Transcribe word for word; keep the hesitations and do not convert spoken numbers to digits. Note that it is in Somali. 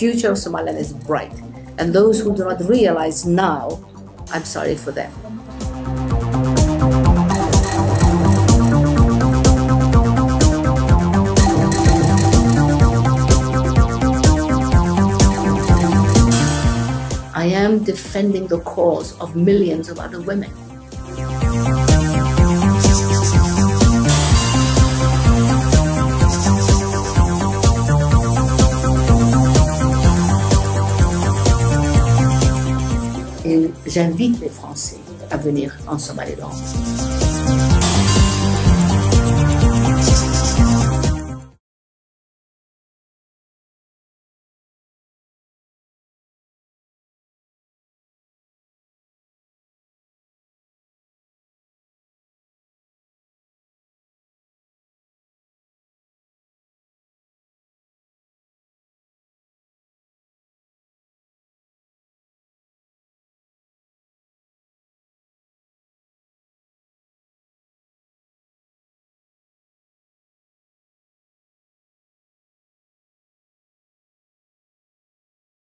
future of Somaliland is bright. And those who do not realize now, I'm sorry for them. I am defending the cause of millions of other women. Et j'invite les Français à venir en Somaliland.